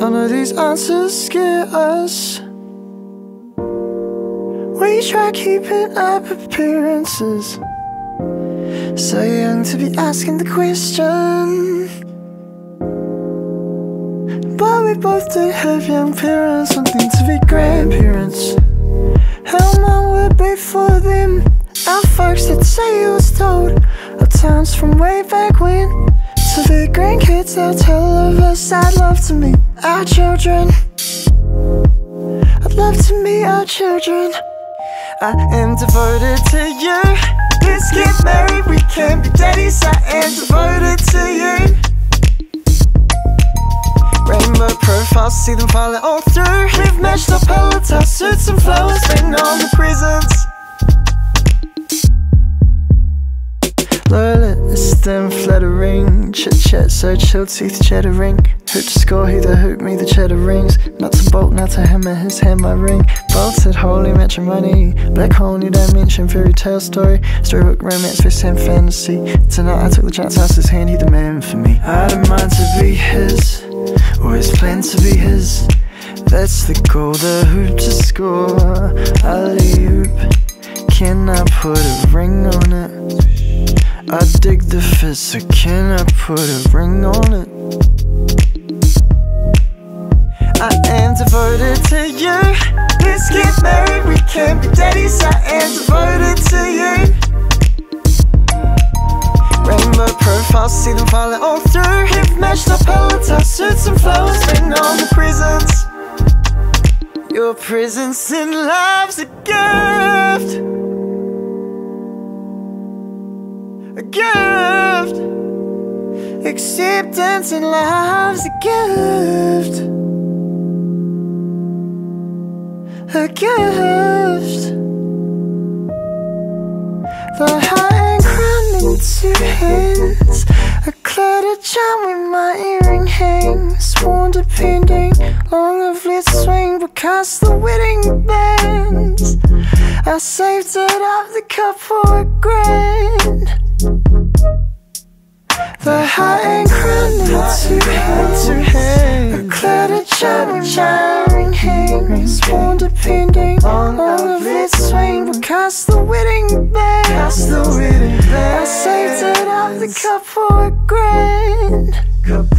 I know these answers scare us. We try keeping up appearances, so young to be asking the question. But we both do have young parents wanting to be grandparents. How mine would be for them. Our folks that say it was told of times from way back when. To their grandkids they'll tell of us. I'd love to meet our children. I'd love to meet our children. I am devoted to you. Let's get married, we can be daddies. I am devoted to you. Rainbow profiles, see them falling all through. We've matched our palettes, our suits and flowers, waiting on the presents. Loyal at the stem, flattering. Chit chat, so chill, teeth chattering. Hoop to score, he the hoop, me the cheddar rings. Not to bolt, not to hammer, his hand my ring. Bolted, holy matrimony. Black hole, new dimension, fairy tale story. Storybook romance, first hand fantasy. Tonight I took the chance, asked his hand, he the man for me. I don't mind to be his, always planned to be his. That's the goal, the hoop to score. Alley-oop, can I put a ring on it? I dig the fit, so can I put a ring on it? I am devoted to you. Let's get married, we can be daddies. I am devoted to you. Rainbow profiles, see them falling all through. We've matched our palettes, our suits and flowers, waiting on the presents. Your presence in life's a gift. A gift. Acceptance in life's a gift. A gift. The high and crown in 2 hands. A clouded charm with my earring hangs. Worn depending, long of let's swing. Because the wedding bands, I saved it up the cup for $1,000. The high and crown in 2 hands. A clouded charm with my earring hangs. Worn depending, long of let's swing. Because the wedding bands, I saved it up the cup for $1,000.